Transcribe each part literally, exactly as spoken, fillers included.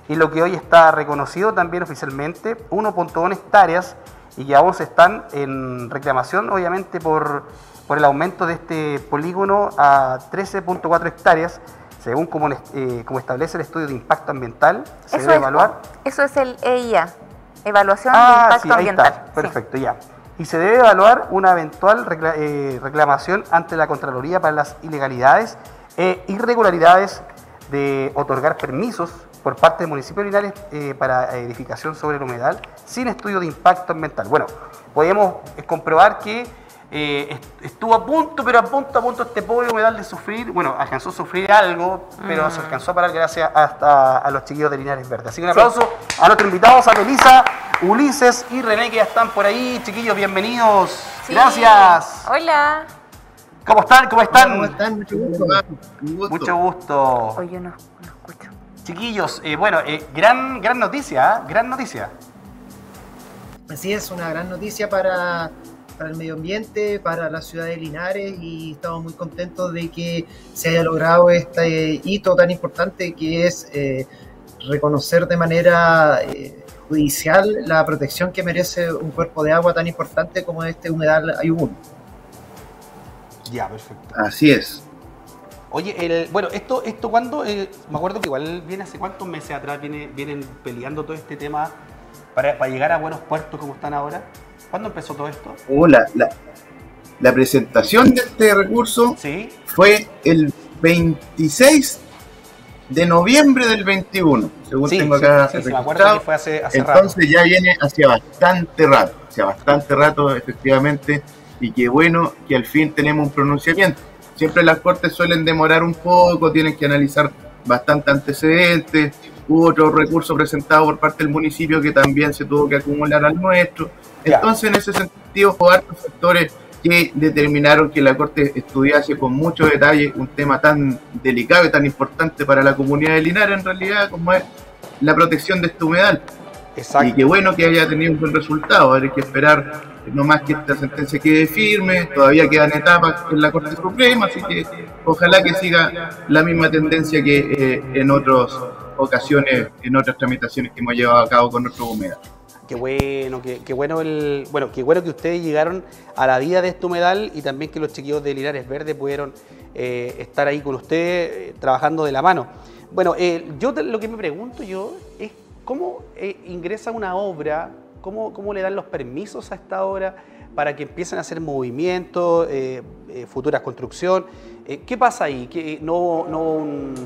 y lo que hoy está reconocido también oficialmente, uno punto uno hectáreas, y que aún se están en reclamación, obviamente, por, por el aumento de este polígono a trece punto cuatro hectáreas, según como, eh, como establece el estudio de impacto ambiental. Se eso debe es, evaluar. Eso es el E I A, Evaluación ah, de Impacto sí, ahí Ambiental. Está. Perfecto, sí. Ya. Y se debe evaluar una eventual recla eh, reclamación ante la Contraloría para las ilegalidades e irregularidades de otorgar permisos por parte del municipio de Linares eh, para edificación sobre el humedal sin estudio de impacto ambiental. Bueno, podemos eh, comprobar que eh, estuvo a punto, pero a punto, a punto este pobre humedal de sufrir, bueno, alcanzó a sufrir algo, pero mm. se alcanzó a parar gracias hasta a los chiquillos de Linares Verde. Así que un aplauso sí. a nuestros invitados, a Melissa, Ulises y René, que ya están por ahí. Chiquillos, bienvenidos. Sí. Gracias. Hola. ¿Cómo están? ¿Cómo están? ¿Cómo están? Mucho gusto. gusto. Mucho gusto. Hoy yo no, no escucho. Chiquillos, eh, bueno, eh, gran, gran noticia, ¿eh? Gran noticia. Así es, una gran noticia para, para el medio ambiente, para la ciudad de Linares, y estamos muy contentos de que se haya logrado este hito tan importante que es eh, reconocer de manera eh, judicial la protección que merece un cuerpo de agua tan importante como este humedal Ayubún. Ya, perfecto. Así es. Oye, el, bueno, esto, esto cuando, eh, me acuerdo que igual viene hace cuántos meses atrás, viene, vienen peleando todo este tema para, para llegar a buenos puertos como están ahora. ¿Cuándo empezó todo esto? Oh, la, la, la presentación de este recurso ¿Sí? fue el veintiséis de noviembre del veintiuno, según sí, tengo acá sí, sí, registrado. sí, me acuerdo que fue hace, hace Entonces rato. Ya viene hacia bastante rato, hacia bastante rato efectivamente, y qué bueno que al fin tenemos un pronunciamiento. Siempre las cortes suelen demorar un poco, tienen que analizar bastante antecedentes. Hubo otro recurso presentado por parte del municipio que también se tuvo que acumular al nuestro. Ya. Entonces, en ese sentido, hubo hartos factores que determinaron que la Corte estudiase con mucho detalle un tema tan delicado y tan importante para la comunidad de Linares, en realidad, como es la protección de este humedal. Exacto. Y qué bueno que haya tenido un buen resultado. Ahora hay que esperar no más que esta sentencia quede firme, todavía quedan etapas en la Corte Suprema, así que ojalá que siga la misma tendencia que eh, en otras ocasiones, en otras tramitaciones que hemos llevado a cabo con nuestro humedal. Qué bueno, qué, qué bueno el, bueno, qué bueno que ustedes llegaron a la vida de este humedal y también que los chiquillos de Linares Verde pudieron eh, estar ahí con ustedes eh, trabajando de la mano. Bueno, eh, yo te, lo que me pregunto yo es cómo eh, ingresa una obra. ¿Cómo, ¿Cómo le dan los permisos a esta obra para que empiecen a hacer movimientos, eh, eh, futuras construcción? Eh, ¿Qué pasa ahí? ¿Que no, no,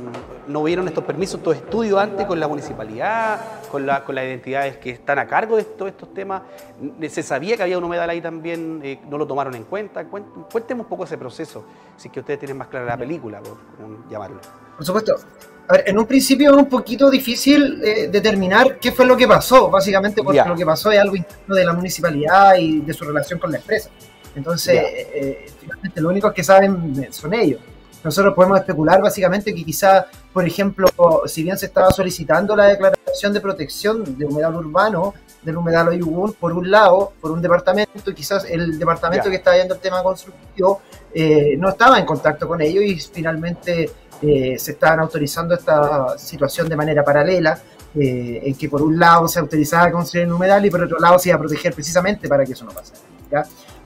no vieron estos permisos, estos estudios antes con la municipalidad, con, la, con las entidades que están a cargo de todos estos temas? ¿Se sabía que había un humedal ahí también? Eh, ¿No lo tomaron en cuenta? Cuéntenme un poco ese proceso, si es que ustedes tienen más clara la película, por, por llamarlo. Por supuesto. A ver, en un principio es un poquito difícil eh, determinar qué fue lo que pasó, básicamente porque yeah. lo que pasó es algo interno de la municipalidad y de su relación con la empresa. Entonces, yeah. eh, finalmente, lo único que saben son ellos. Nosotros podemos especular básicamente que quizá, por ejemplo, si bien se estaba solicitando la declaración de protección de humedal urbano, del humedal Ayubún, por un lado, por un departamento, quizás el departamento yeah. que estaba viendo el tema constructivo eh, no estaba en contacto con ellos y finalmente eh, se estaban autorizando esta situación de manera paralela, eh, en que por un lado se autorizaba construir el humedal y por otro lado se iba a proteger precisamente para que eso no pasara, ¿ya?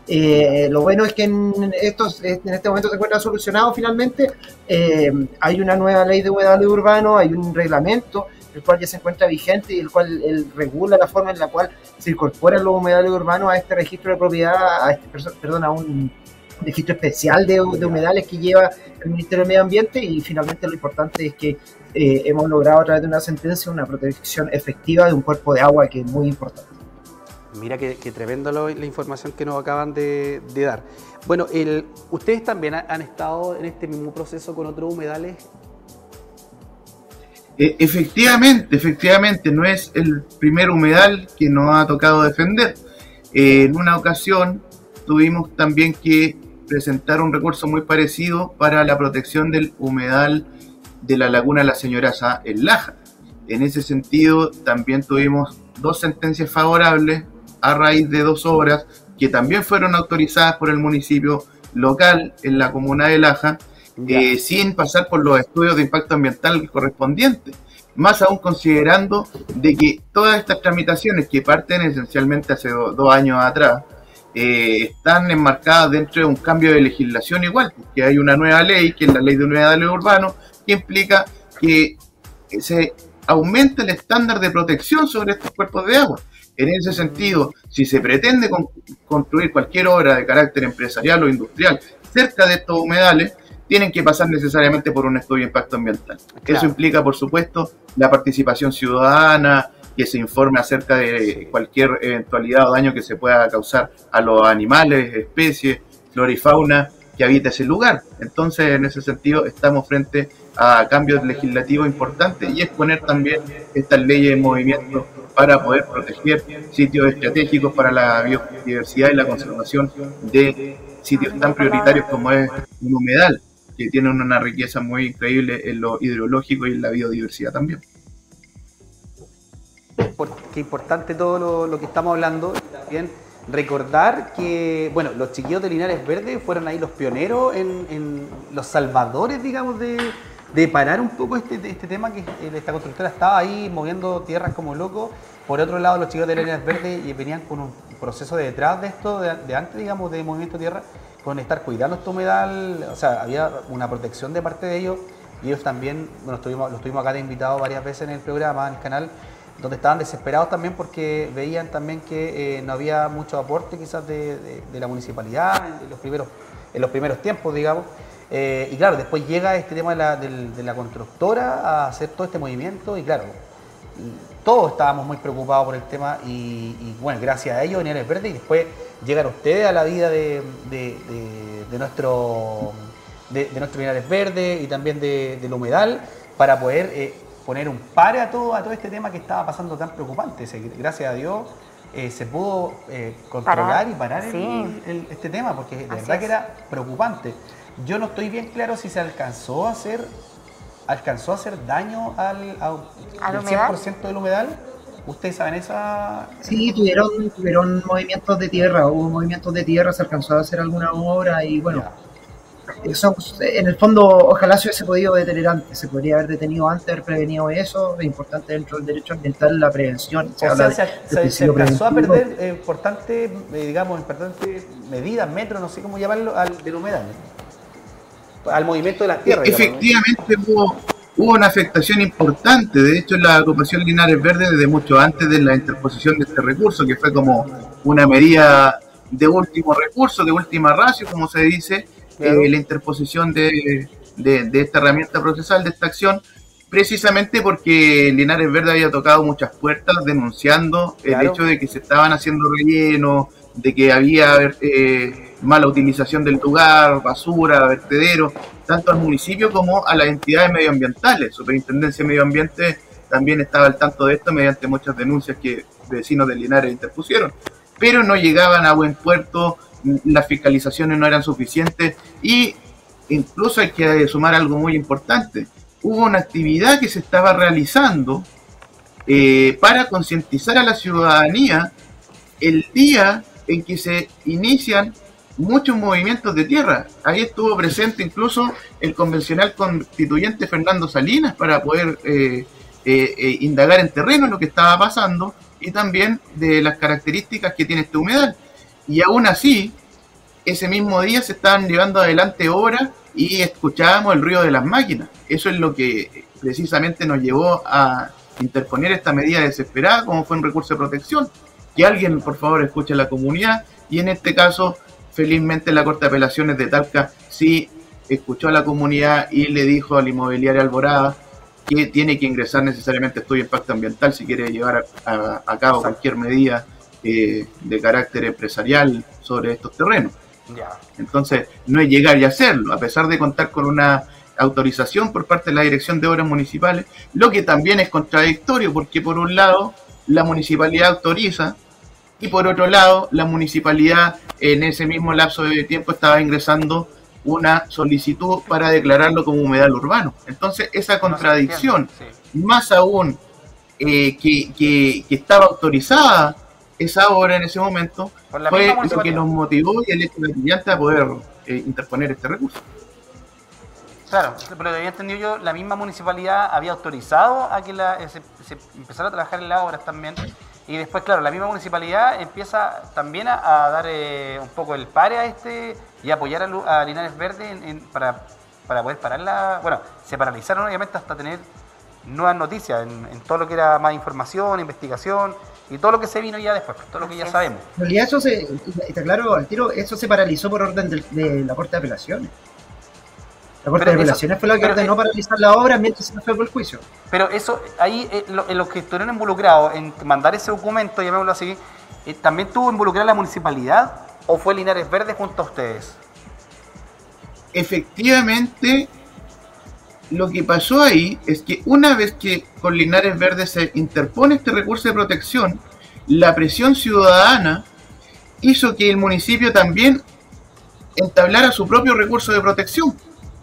Eh, lo bueno es que en, estos, en este momento se encuentra solucionado finalmente. Eh, hay una nueva ley de humedales urbanos, hay un reglamento el cual ya se encuentra vigente y el cual el, regula la forma en la cual se incorporan los humedales urbanos a este registro de propiedad, a este, perdón, a un registro especial de, de humedales que lleva el Ministerio del Medio Ambiente, y finalmente lo importante es que eh, hemos logrado a través de una sentencia una protección efectiva de un cuerpo de agua que es muy importante. Mira qué, qué tremendo lo, la información que nos acaban de, de dar. Bueno, el, ¿ustedes también han estado en este mismo proceso con otros humedales? Eh, efectivamente, efectivamente, no es el primer humedal que nos ha tocado defender. Eh, en una ocasión tuvimos también que presentar un recurso muy parecido para la protección del humedal de la laguna La Señoraza en Laja. En ese sentido, también tuvimos dos sentencias favorables a raíz de dos obras que también fueron autorizadas por el municipio local en la comuna de Laja, eh, sin pasar por los estudios de impacto ambiental correspondientes. Más aún considerando de que todas estas tramitaciones que parten esencialmente hace do, dos años atrás, eh, están enmarcadas dentro de un cambio de legislación igual, porque hay una nueva ley, que es la Ley de Humedales Urbanos, que implica que se aumenta el estándar de protección sobre estos cuerpos de agua. En ese sentido, si se pretende con, construir cualquier obra de carácter empresarial o industrial cerca de estos humedales, tienen que pasar necesariamente por un estudio de impacto ambiental. Claro. Eso implica, por supuesto, la participación ciudadana, que se informe acerca de cualquier eventualidad o daño que se pueda causar a los animales, especies, flora y fauna que habita ese lugar. Entonces, en ese sentido, estamos frente a cambios legislativos importantes y exponer también estas leyes en movimiento para poder proteger sitios estratégicos para la biodiversidad y la conservación de sitios tan prioritarios como es un humedal, que tiene una riqueza muy increíble en lo hidrológico y en la biodiversidad también. Qué importante todo lo, lo que estamos hablando. También recordar que, bueno, los chiquillos de Linares Verde fueron ahí los pioneros, en, en los salvadores, digamos, de, de parar un poco este, este tema, que esta constructora estaba ahí moviendo tierras como loco. Por otro lado, los chiquillos de Linares Verde venían con un proceso de detrás de esto, de, de antes, digamos, de movimiento de tierra, con estar cuidando este humedal. O sea, había una protección de parte de ellos, y ellos también, bueno, estuvimos, los tuvimos acá de invitados varias veces en el programa, en el canal, donde estaban desesperados también porque veían también que eh, no había mucho aporte quizás de, de, de la municipalidad en los primeros, en los primeros tiempos, digamos. Eh, y claro, después llega este tema de la, de, de la constructora a hacer todo este movimiento, y claro, todos estábamos muy preocupados por el tema, y, y bueno, gracias a ellos, Linares Verde, y después llegan ustedes a la vida de, de, de, de nuestro de, de nuestro Linares Verde y también de, del humedal, para poder eh, poner un pare a todo, a todo este tema que estaba pasando tan preocupante. Gracias a Dios eh, se pudo eh, controlar parar. y parar sí. el, el, este tema, porque de Así verdad es. que era preocupante. Yo no estoy bien claro si se alcanzó a hacer alcanzó a hacer daño al, al, al cien por ciento del humedal. ¿Ustedes saben esa...? Sí, tuvieron, tuvieron movimientos de tierra, hubo movimientos de tierra, se alcanzó a hacer alguna obra y bueno, eso, en el fondo ojalá se hubiese podido detener antes, se podría haber detenido antes, haber prevenido eso. Es importante dentro del derecho ambiental la prevención. Se, o sea, se, se, se alcanzó a perder eh, importantes, eh, digamos, importantes medidas, metros, no sé cómo llamarlo, al, del humedal, al movimiento de las tierras. Efectivamente, digamos, ¿no? hubo, hubo una afectación importante. De hecho, la agrupación Linares Verde, desde mucho antes de la interposición de este recurso, que fue como una medida de último recurso, de última ratio, como se dice, claro. eh, la interposición de, de, de esta herramienta procesal, de esta acción, precisamente porque Linares Verde había tocado muchas puertas denunciando claro. el hecho de que se estaban haciendo rellenos, de que había eh, mala utilización del lugar, basura, vertedero, tanto al municipio como a las entidades medioambientales. Superintendencia de Medio Ambiente también estaba al tanto de esto mediante muchas denuncias que vecinos de Linares interpusieron, pero no llegaban a buen puerto, las fiscalizaciones no eran suficientes, y incluso hay que sumar algo muy importante: hubo una actividad que se estaba realizando eh, para concientizar a la ciudadanía el día en que se inician muchos movimientos de tierra. Ahí estuvo presente incluso el convencional constituyente Fernando Salinas para poder eh, eh, eh, indagar en terreno lo que estaba pasando y también de las características que tiene este humedal. Y aún así, ese mismo día se estaban llevando adelante obras y escuchábamos el ruido de las máquinas. Eso es lo que precisamente nos llevó a interponer esta medida desesperada, como fue un recurso de protección. Que alguien, por favor, escuche a la comunidad, y en este caso, felizmente, la Corte de Apelaciones de Talca sí escuchó a la comunidad y le dijo a la inmobiliaria Alborada que tiene que ingresar necesariamente estudio de impacto ambiental si quiere llevar a, a, a cabo cualquier medida eh, de carácter empresarial sobre estos terrenos. Yeah. Entonces, no es llegar y hacerlo, a pesar de contar con una autorización por parte de la Dirección de Obras Municipales, lo que también es contradictorio, porque por un lado la municipalidad autoriza y por otro lado la municipalidad en ese mismo lapso de tiempo estaba ingresando una solicitud para declararlo como humedal urbano. Entonces esa contradicción, sí. más aún eh, que, que, que estaba autorizada esa obra en ese momento, fue lo que nos motivó y el hecho brillante a poder eh, interponer este recurso. Claro, pero había entendido yo, la misma municipalidad había autorizado a que la, se, se empezara a trabajar en las obras también. Y después, claro, la misma municipalidad empieza también a, a dar eh, un poco el pare a este y apoyar a, Lu- a Linares Verde en, en, para, para poder parar la... Bueno, se paralizaron obviamente hasta tener nuevas noticias en, en todo lo que era más información, investigación y todo lo que se vino ya después, todo lo que ya sabemos. En realidad eso se, está claro al tiro, eso se paralizó por orden del- de la Corte de Apelaciones. La Corte Pero de eso- Apelaciones fue la que pero, ordenó eh, paralizar la obra mientras se resuelve el juicio. Pero eso, ahí, eh, lo- en los que estuvieron involucrados en mandar ese documento, llamémoslo así, eh, ¿también tuvo involucrada la municipalidad o fue Linares Verde junto a ustedes? Efectivamente, lo que pasó ahí es que una vez que con Linares Verde se interpone este recurso de protección, la presión ciudadana hizo que el municipio también entablara su propio recurso de protección,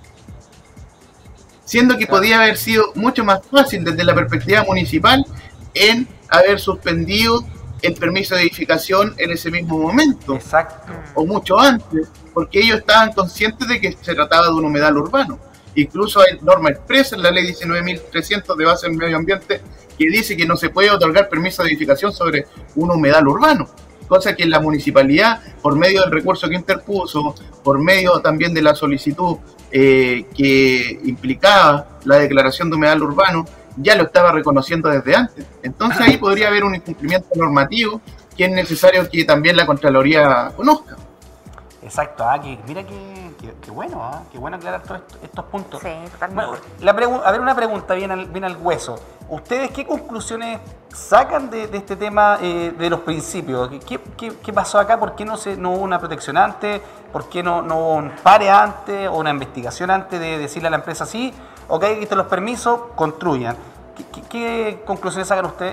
siendo que podía haber sido mucho más fácil desde la perspectiva municipal en haber suspendido el permiso de edificación en ese mismo momento, Exacto. o mucho antes, porque ellos estaban conscientes de que se trataba de un humedal urbano. Incluso hay norma expresa en la ley diecinueve mil trescientos de base en medio ambiente que dice que no se puede otorgar permiso de edificación sobre un humedal urbano, cosa que la municipalidad, por medio del recurso que interpuso, por medio también de la solicitud eh, que implicaba la declaración de humedal urbano, ya lo estaba reconociendo desde antes. Entonces ahí podría haber un incumplimiento normativo que es necesario que también la Contraloría conozca. Exacto, ah, que, mira que, que, que bueno, ah, qué bueno aclarar todos estos, estos puntos. Sí, totalmente. Bueno, la pregu- a ver, una pregunta bien al, bien al hueso. ¿Ustedes qué conclusiones sacan de, de este tema eh, de los principios? ¿Qué, qué, qué pasó acá? ¿Por qué no, se, no hubo una protección antes? ¿Por qué no, no hubo un pare antes o una investigación antes de decirle a la empresa sí? Ok, aquí están los permisos, construyan. ¿Qué, qué, qué conclusiones sacan ustedes?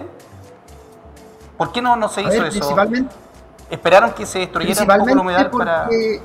¿Por qué no, no se A hizo ver, eso? principalmente, ¿Esperaron que se destruyera un poco la principalmente humedal para...? porque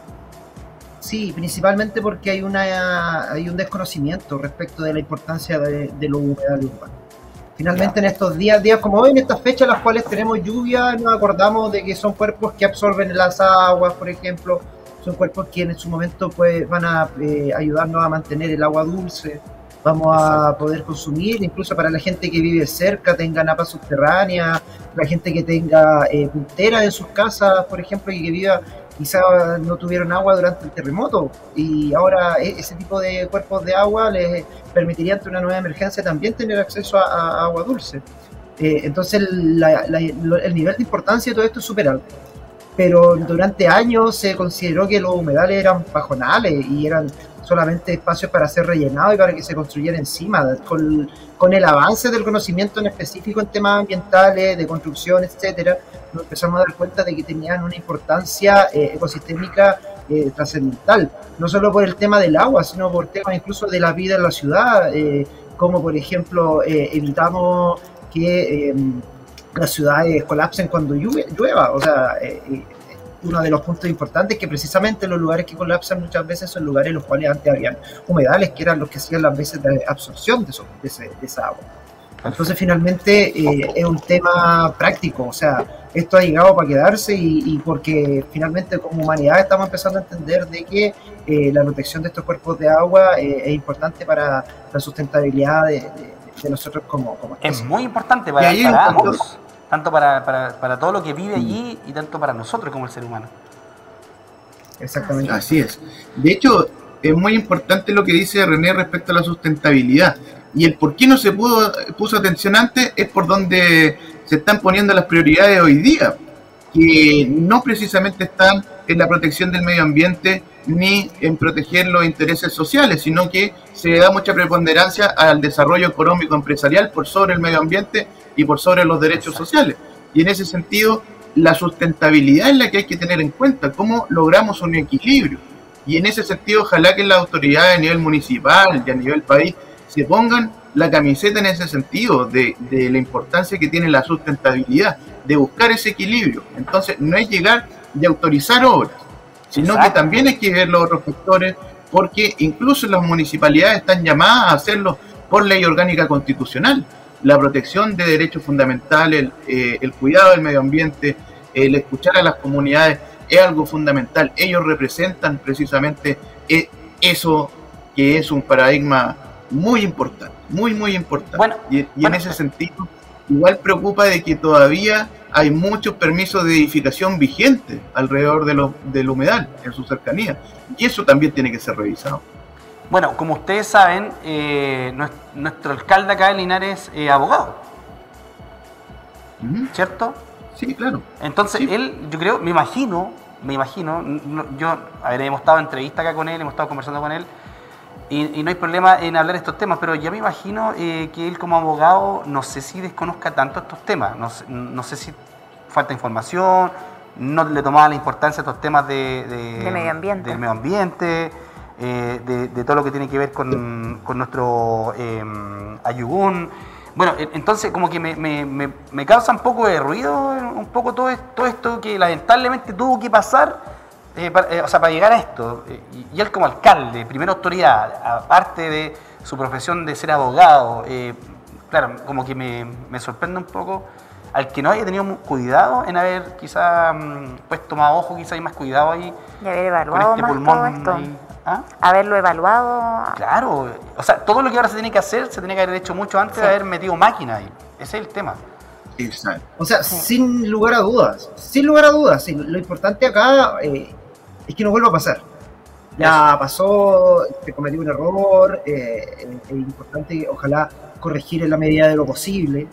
sí, principalmente porque hay una hay un desconocimiento respecto de la importancia de, de los humedales urbanos. Finalmente, en estos días, días como hoy, en estas fechas en las cuales tenemos lluvia, nos acordamos de que son cuerpos que absorben las aguas, por ejemplo, son cuerpos que en su momento pues van a eh, ayudarnos a mantener el agua dulce, vamos a Exacto. poder consumir, incluso para la gente que vive cerca, tenga napas subterráneas, la gente que tenga eh, punteras en sus casas, por ejemplo, y que viva, quizá no tuvieron agua durante el terremoto, y ahora e- ese tipo de cuerpos de agua les permitiría ante una nueva emergencia también tener acceso a, a agua dulce. Eh, entonces la- la- lo- el nivel de importancia de todo esto es súper alto. Pero durante años se consideró que los humedales eran pajonales y eran solamente espacios para ser rellenados y para que se construyera encima. Con, con el avance del conocimiento en específico en temas ambientales, de construcción, etcétera, nos empezamos a dar cuenta de que tenían una importancia eh, ecosistémica eh, trascendental, no solo por el tema del agua, sino por temas incluso de la vida en la ciudad, eh, como por ejemplo eh, evitamos que eh, las ciudades colapsen cuando llueve, llueva. O sea, eh, eh, uno de los puntos importantes es que precisamente los lugares que colapsan muchas veces son lugares en los cuales antes habían humedales, que eran los que hacían las veces de absorción de, eso, de, ese, de esa agua. Entonces finalmente eh, es un tema práctico, o sea, esto ha llegado para quedarse y, y porque finalmente como humanidad estamos empezando a entender de que eh, la protección de estos cuerpos de agua eh, es importante para la sustentabilidad de, de, de nosotros como, como Es especie. muy importante para, Y ahí para un punto- ambos, tanto para, para, para todo lo que vive allí y tanto para nosotros como el ser humano. Exactamente. Así es. De hecho, es muy importante lo que dice René respecto a la sustentabilidad. Y el por qué no se pudo, puso atención antes es por donde se están poniendo las prioridades hoy día, que no precisamente están en la protección del medio ambiente ni en proteger los intereses sociales, sino que se le da mucha preponderancia al desarrollo económico empresarial por sobre el medio ambiente y por sobre los derechos sociales. Y en ese sentido, la sustentabilidad es la que hay que tener en cuenta, cómo logramos un equilibrio. Y en ese sentido, ojalá que las autoridades a nivel municipal y a nivel país se pongan la camiseta en ese sentido, de, de la importancia que tiene la sustentabilidad, de buscar ese equilibrio. Entonces, no es llegar y autorizar obras, sino Exacto. que también hay que ver los otros factores, porque incluso las municipalidades están llamadas a hacerlo por ley orgánica constitucional. La protección de derechos fundamentales, el, eh, el cuidado del medio ambiente, el escuchar a las comunidades es algo fundamental. Ellos representan precisamente eh, eso que es un paradigma muy importante, muy, muy importante. Bueno, y y bueno, en ese sentido, igual preocupa de que todavía hay muchos permisos de edificación vigentes alrededor de lo, del humedal, en su cercanía. Y eso también tiene que ser revisado. Bueno, como ustedes saben, eh, nuestro alcalde acá en Linares es abogado, ¿Mm? ¿cierto? Sí, claro. Entonces, Sí. él, yo creo, me imagino, me imagino, no, yo, a ver, hemos estado en entrevista acá con él, hemos estado conversando con él, y, y no hay problema en hablar de estos temas, pero yo me imagino eh, que él como abogado, no sé si desconozca tanto estos temas, no, sé- no sé si falta información, no le tomaba la importancia a estos temas de, de- De medio ambiente. del medio ambiente, eh, de, de todo lo que tiene que ver con, con nuestro eh, Ayugún. Bueno, e- entonces como que me, me, me, me causa un poco de ruido, un poco todo, es- todo esto que lamentablemente tuvo que pasar, eh, para, eh, o sea, para llegar a esto. Eh, y, y él como alcalde, primera autoridad, aparte de su profesión de ser abogado, eh, claro, como que me, me sorprende un poco al que no haya tenido mu- cuidado en haber quizá mm, puesto más ojo, quizá hay más cuidado ahí Y haber con evaluado este más pulmón todo esto. ahí. ¿Ah? Haberlo evaluado. Claro, o sea, todo lo que ahora se tiene que hacer se tenía que haber hecho mucho antes Sí. de haber metido máquina ahí. Ese es el tema. Exacto. O sea, Sí. sin lugar a dudas, sin lugar a dudas, sí, lo importante acá eh, es que no vuelva a pasar. Ya pasó, se cometió un error, eh, es importante, ojalá, corregir en la medida de lo posible.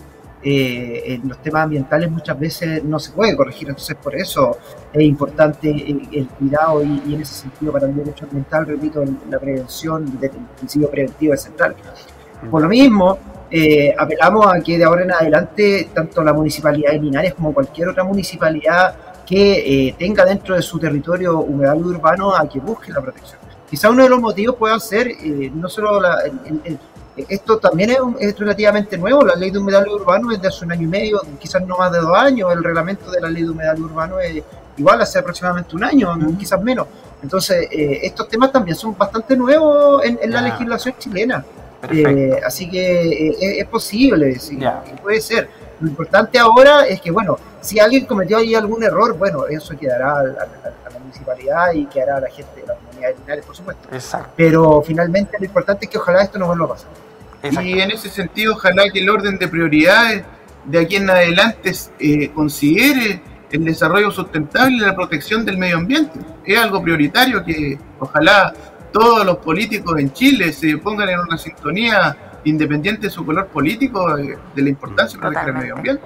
Eh, en los temas ambientales muchas veces no se puede corregir, entonces por eso es importante el, el cuidado y, y en ese sentido para el derecho ambiental, repito, el- la prevención, el principio preventivo es central. Por lo mismo, eh, apelamos a que de ahora en adelante, tanto la municipalidad de Linares como cualquier otra municipalidad que eh, tenga dentro de su territorio humedal urbano, a que busque la protección. Quizá uno de los motivos pueda ser eh, no solo la, el- el- el- esto también es, un- es relativamente nuevo, la ley de humedal urbano es de hace un año y medio, quizás no más de dos años, el reglamento de la ley de humedal urbano es igual hace aproximadamente un año, quizás menos. Entonces, eh, estos temas también son bastante nuevos en, en la Ya. legislación chilena. Perfecto. Eh, así que eh, es, es posible, sí, Ya. puede ser. Lo importante ahora es que, bueno, si alguien cometió ahí algún error, bueno, eso quedará a, la- a la municipalidad y quedará a la gente de la comunidad de Linares, por supuesto. Exacto. Pero finalmente lo importante es que ojalá esto no vuelva a pasar. Exacto. Y en ese sentido, ojalá que el orden de prioridades de aquí en adelante eh, considere el desarrollo sustentable y la protección del medio ambiente. Es algo prioritario que ojalá todos los políticos en Chile se pongan en una sintonía independiente de su color político, eh, de la importancia de proteger el medio ambiente.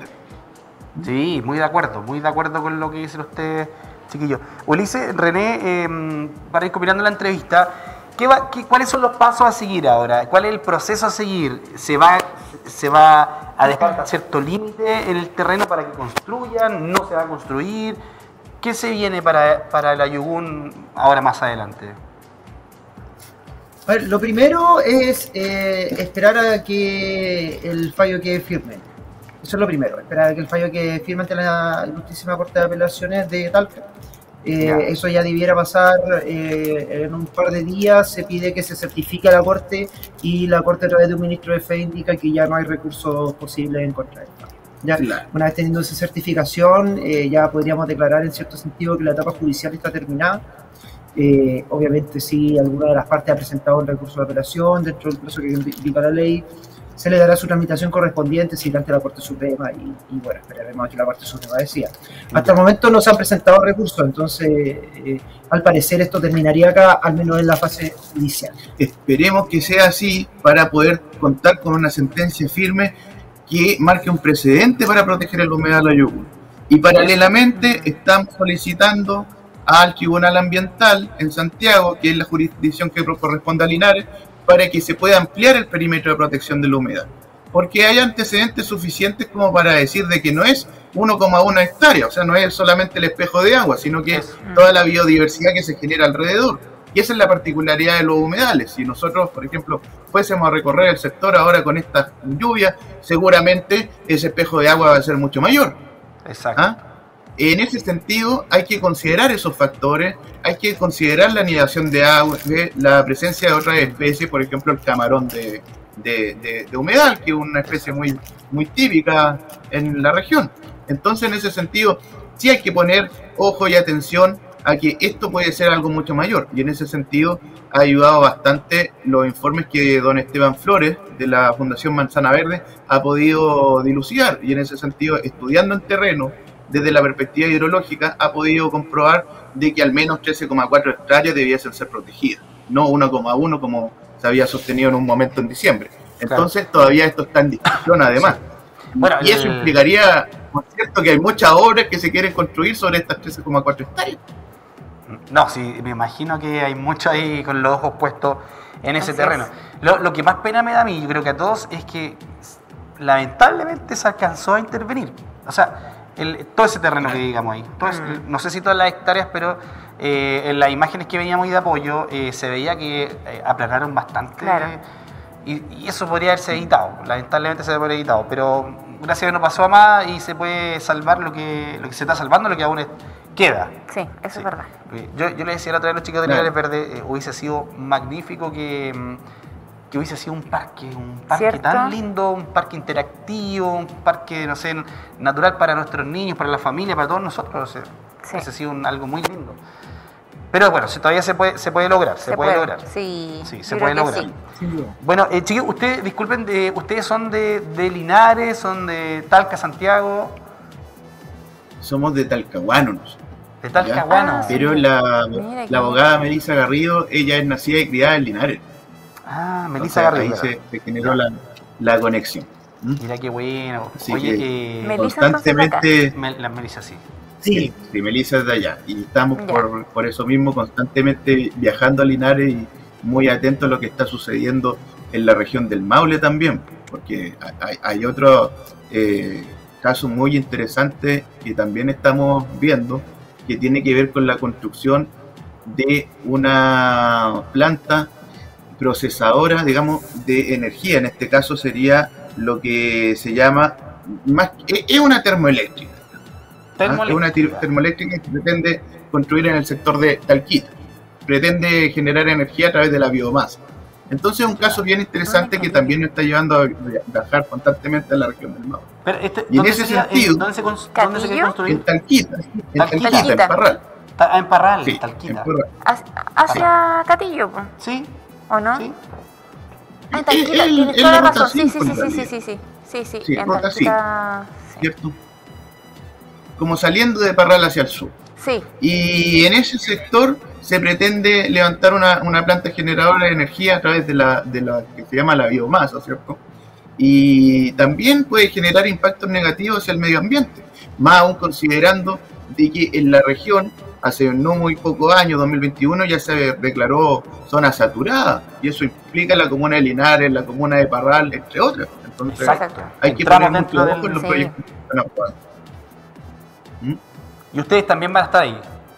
Sí, muy de acuerdo, muy de acuerdo con lo que dicen ustedes, chiquillos. Ulises, René, eh, para ir combinando la entrevista, ¿qué va, qué, ¿cuáles son los pasos a seguir ahora? ¿Cuál es el proceso a seguir? ¿Se va, se va a dejar cierto límite en el terreno para que construyan? ¿No se va a construir? ¿Qué se viene para, para el Ayugún ahora más adelante? A ver, lo primero es eh, esperar a que el fallo quede firme. Eso es lo primero, esperar a que el fallo quede firme ante la Ilustrísima Corte de Apelaciones de Talca. Eh, Ya. eso ya debiera pasar eh, en un par de días. Se pide que se certifique a la Corte y la Corte, a través de un ministro de fe, indica que ya no hay recursos posibles en contra de esto. Ya, Claro. una vez teniendo esa certificación, eh, ya podríamos declarar en cierto sentido que la etapa judicial está terminada. Eh, obviamente, si alguna de las partes ha presentado un recurso de apelación dentro del plazo que indica la ley, se le dará su tramitación correspondiente, si ante la Corte Suprema, y, y bueno, esperaremos a que la Corte Suprema decida. Hasta el momento no se han presentado recursos, entonces eh, al parecer esto terminaría acá, al menos en la fase judicial. Esperemos que sea así para poder contar con una sentencia firme que marque un precedente para proteger el humedal Ayugún. Y paralelamente estamos solicitando al Tribunal Ambiental en Santiago, que es la jurisdicción que corresponde a Linares, para que se pueda ampliar el perímetro de protección del humedal. Porque hay antecedentes suficientes como para decir de que no es uno coma uno hectáreas, o sea, no es solamente el espejo de agua, sino que es toda la biodiversidad que se genera alrededor. Y esa es la particularidad de los humedales. Si nosotros, por ejemplo, fuésemos a recorrer el sector ahora con esta lluvia, seguramente ese espejo de agua va a ser mucho mayor. Exacto. ¿Ah? En ese sentido, hay que considerar esos factores, hay que considerar la anidación de agua, de la presencia de otras especies, por ejemplo, el camarón de, de, de, de humedal, que es una especie muy, muy típica en la región. Entonces, en ese sentido, sí hay que poner ojo y atención a que esto puede ser algo mucho mayor. Y en ese sentido ha ayudado bastante los informes que don Esteban Flores, de la Fundación Manzana Verde, ha podido dilucidar. Y en ese sentido, estudiando en terreno, desde la perspectiva hidrológica, ha podido comprobar de que al menos trece coma cuatro hectáreas debiesen ser protegidas, no uno coma uno como se había sostenido en un momento en diciembre. Entonces, claro, todavía esto está en discusión además. Sí. Bueno, y eso el... implicaría, por cierto, que hay muchas obras que se quieren construir sobre estas trece coma cuatro hectáreas. No, sí, me imagino que hay mucho ahí con los ojos puestos en ese Así terreno. Lo, lo que más pena me da a mí, yo creo que a todos, es que lamentablemente se alcanzó a intervenir. O sea, el, todo ese terreno que digamos ahí. Todo ese, no sé si todas las hectáreas, pero eh, en las imágenes que veíamos de apoyo eh, se veía que eh, aplanaron bastante. Claro. Y, y eso podría haberse evitado. Lamentablemente se podría haber evitado. Pero gracias a Dios no pasó a más y se puede salvar lo que, lo que se está salvando, lo que aún es, queda. Sí, eso sí. Es verdad. Yo, yo le decía la otra vez a los chicos de Linares Verde, eh, hubiese sido magnífico que, que hubiese sido un parque, un parque ¿Cierto? Tan lindo, un parque interactivo, un parque, no sé, natural para nuestros niños, para la familia, para todos nosotros. O sea, sí. Hubiese sido un, algo muy lindo. Pero bueno, todavía se puede, se puede lograr, se, se puede, puede lograr. Sí, sí se puede lograr. Sí. Sí. Bueno, eh, chicos, ustedes, disculpen, de, ustedes son de, de Linares, son de Talca, Santiago. Somos de Talcahuano. De Talcahuano. Ah, pero la, la abogada Melissa Garrido, ella es nacida y criada en Linares. Ah, Melissa o sea, Garrido. Ahí se, se generó la, la conexión. ¿Mm? Mira qué bueno. Así Oye, que eh, constantemente... La Melissa sí. Sí, sí, sí, Melissa es de allá. Y estamos por, por eso mismo constantemente viajando a Linares y muy atentos a lo que está sucediendo en la región del Maule también, porque hay, hay otro eh, caso muy interesante que también estamos viendo, que tiene que ver con la construcción de una planta procesadora, digamos, de energía. En este caso sería lo que se llama, más, es una termoeléctrica. ¿Ah? Es una termoeléctrica que pretende construir en el sector de Talquita. Pretende generar energía a través de la biomasa. Entonces es un caso bien interesante que también nos está llevando a viajar constantemente a la región del Maule. Pero este, y en ese sería, sentido, ¿dónde se, ¿dónde se quiere construir? En Talquita, en Talquita, Talquita, en Parral. Ah, en Parral, sí, Talquita. En Parral. Hacia Parral. Catillo, pues. Sí. ¿O no? Sí. Ah, en Talquita, el, tienes el, toda el la razón. Sí, sí, sí, sí, sí, sí, sí, sí, sí, sí, en Talquita. Sí. ¿Cierto? Como saliendo de Parral hacia el sur. Sí. Y en ese sector se pretende levantar una, una planta generadora de energía a través de la, de la que se llama la biomasa, ¿cierto? Y también puede generar impactos negativos hacia el medio ambiente, más aún considerando de que en la región hace no muy pocos años, dos mil veintiuno, ya se declaró zona saturada, y eso implica la comuna de Linares, la comuna de Parral, entre otras. Entonces Exacto. Hay que Entramos poner mucho del... ojo en los sí. proyectos que están aprobando. ¿Mm? Y ustedes también van a estar ahí.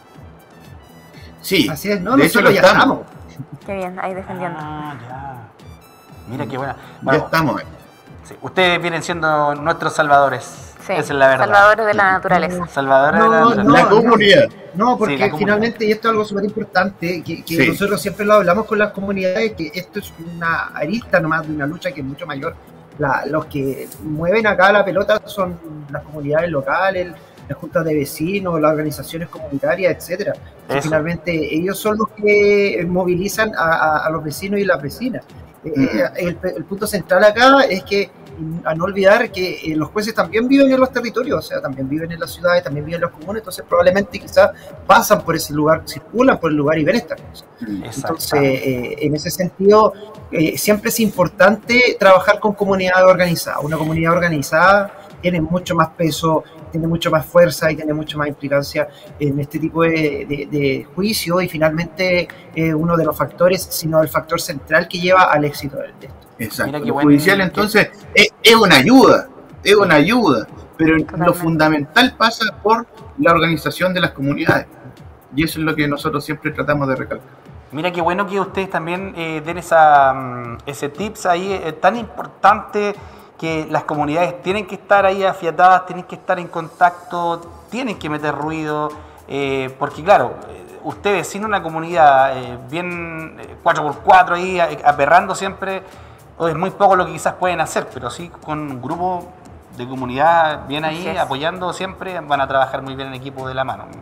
Sí, así es, ¿no? De hecho lo estamos. estamos. Qué bien, ahí defendiendo. Ah, ya. Mira qué buena. Bueno, ya estamos ahí. Sí, ustedes vienen siendo nuestros salvadores. Sí, esa es la verdad. Salvadores de la naturaleza. Salvadores no, de la naturaleza. No, la comunidad. No, porque sí, la finalmente, y esto es algo súper importante, que, que sí. nosotros siempre lo hablamos con las comunidades, que esto es una arista nomás de una lucha que es mucho mayor. La, los que mueven acá la pelota son las comunidades locales, las juntas de vecinos, las organizaciones comunitarias, etcétera. Finalmente ellos son los que movilizan a, a, a los vecinos y las vecinas. Uh-huh. eh, el, el punto central acá es que a no olvidar que eh, los jueces también viven en los territorios, o sea, también viven en las ciudades, también viven en los comunes, entonces probablemente quizás pasan por ese lugar, circulan por el lugar y ven estas cosas. Entonces, eh, en ese sentido, eh, siempre es importante trabajar con comunidades organizadas. Una comunidad organizada tiene mucho más peso, tiene mucho más fuerza y tiene mucho más implicancia en este tipo de, de, de juicio, y finalmente eh, uno de los factores, sino el factor central que lleva al éxito de esto. Exacto. Lo judicial entonces es, es una ayuda, es una ayuda, pero Totalmente. Lo fundamental pasa por la organización de las comunidades, y eso es lo que nosotros siempre tratamos de recalcar. Mira qué bueno que ustedes también eh, den esa, um, ese tips ahí eh, tan importante, que las comunidades tienen que estar ahí afiatadas, tienen que estar en contacto, tienen que meter ruido, eh, porque claro, ustedes sin una comunidad eh, bien eh, cuatro por cuatro ahí aperrando siempre, es muy poco lo que quizás pueden hacer, pero sí con un grupo de comunidad bien ahí, apoyando siempre, van a trabajar muy bien en equipo de la mano.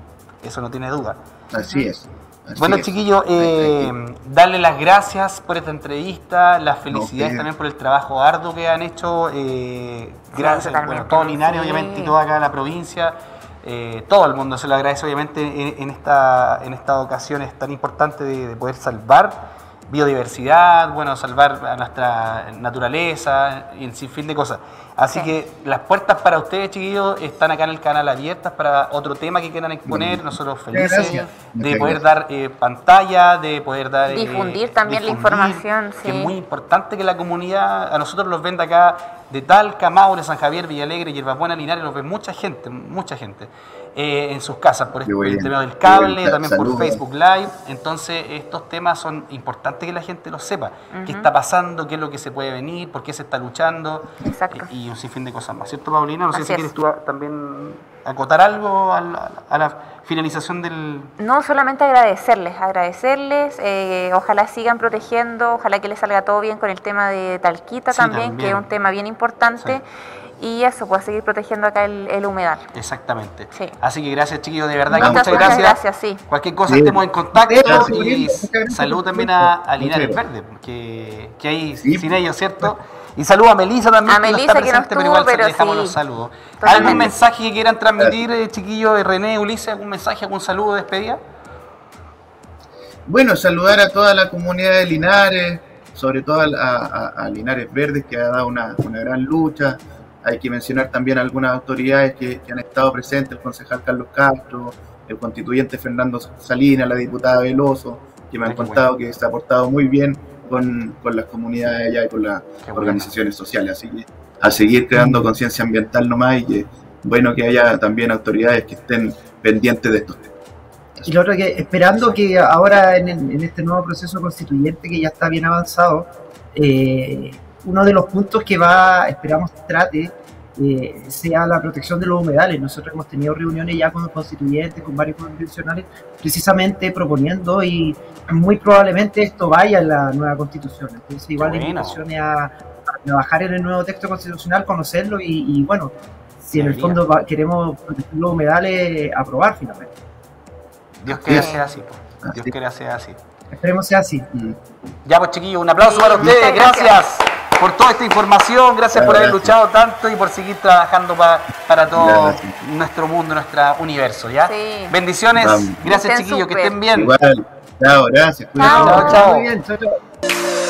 eso no tiene duda. Así es. Así bueno, es. chiquillos, eh, darle las gracias por esta entrevista, las felicidades No, también por el trabajo arduo que han hecho. Eh, gracias, totalmente. bueno, todo Linares, Sí. obviamente, y toda acá la provincia. Eh, todo el mundo se lo agradece, obviamente, en, en, esta, en estas ocasiones tan importantes de, de poder salvar biodiversidad, bueno, salvar a nuestra naturaleza y un sinfín de cosas. Así Sí. que las puertas para ustedes, chiquillos, están acá en el canal abiertas para otro tema que quieran exponer. Bueno, nosotros muchas felices gracias. de Muchas poder gracias. dar eh, pantalla, de poder dar... eh, Difundir también la información, que sí. es muy importante que la comunidad, a nosotros los venda acá de Talca, Maule, San Javier, Villalegre, Hierbas Buenas, Linares, los ve mucha gente, mucha gente. Eh, en sus casas, por, Qué por el bien. tema del Qué cable, bien. también Saludos. por Facebook Live. Entonces, estos temas son importantes que la gente los sepa. Qué está pasando, qué es lo que se puede venir, por qué se está luchando. Exacto. eh, y un sinfín de cosas más. ¿Cierto, Paulina? No sé Así si es. quieres tú a- también acotar algo a la, a la finalización del... No, solamente agradecerles, agradecerles, eh, ojalá sigan protegiendo, ojalá que les salga todo bien con el tema de Talquita Sí, también, también. que es un tema bien importante, y eso, pues seguir protegiendo acá el, el humedal. Exactamente. Sí. Así que gracias, chiquillos, de verdad que Muchas, muchas muchas gracias. gracias, sí. Cualquier cosa Sí. estemos en contacto Gracias, y Gabriel. Muchas gracias salud por también tu a, a Muchas Linares gracias. Verde, que, que hay Sí. sin ellos, ¿cierto? Y saludo a Melisa también, A que no Melisa, está que no presente, pero estuvo, igual pero le dejamos sí. los saludos. Totalmente. ¿Algún mensaje que quieran transmitir, eh, chiquillos, de René, Ulises, algún mensaje, algún saludo de despedida? Bueno, saludar a toda la comunidad de Linares, sobre todo a, a- a Linares Verdes, que ha dado una, una gran lucha. Hay que mencionar también algunas autoridades que, que han estado presentes, el concejal Carlos Castro, el constituyente Fernando Salinas, la diputada Veloso, que me han Ay, qué contado que se ha portado muy bien con, con las comunidades allá y con las Qué bueno. organizaciones sociales. Así que a seguir creando conciencia ambiental nomás, y que bueno que haya también autoridades que estén pendientes de estos temas. Y lo otro que, esperando que ahora en, el- en este nuevo proceso constituyente que ya está bien avanzado, eh, uno de los puntos que va, esperamos trate, eh, sea la protección de los humedales. Nosotros hemos tenido reuniones ya con los constituyentes, con varios convencionales, precisamente proponiendo, y muy probablemente esto vaya en la nueva constitución. Entonces igual Qué la bueno. invitación es a, a trabajar en el nuevo texto constitucional, conocerlo y, y bueno, si en el Debería. fondo va- queremos proteger los humedales, aprobar finalmente. Dios quiera Sí. sea así, pues. Dios Así. quiera sea así. Esperemos sea así. Mm. Ya pues, chiquillos, un aplauso Sí, para ustedes, muchas gracias. gracias. Por toda esta información, gracias por haber Gracias. luchado tanto y por seguir trabajando pa- para todo Gracias. nuestro mundo, nuestro universo, ¿ya? Sí. Bendiciones, Vamos. gracias Estén chiquillos, que súper. estén bien. Igual, chao, gracias. Chao. cuídate. Chao. Muy bien, chao, chao.